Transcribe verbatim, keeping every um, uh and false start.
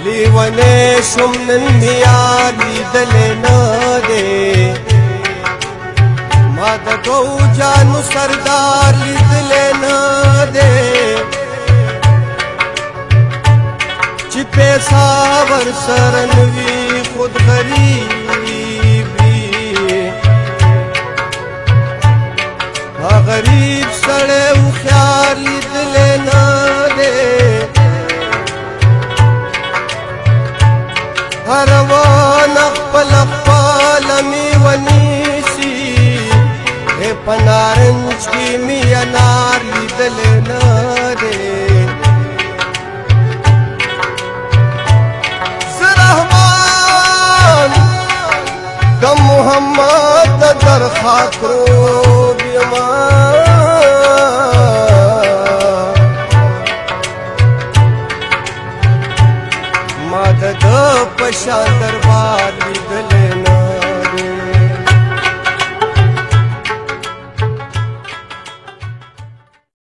لیونے شم نن میار لیدلے نا دے ما د دو جانو سردار لیدلے نا دے چی پیسا ورسرن وی خود غریبی غریب سڑے او خیار لیدلے نا دے هروان اخپل اخپال می ونیسی اے پنارنج کی می انار لیدل نارے زرحمان دا محمد در خاکرو بیمان ما د پشان دربار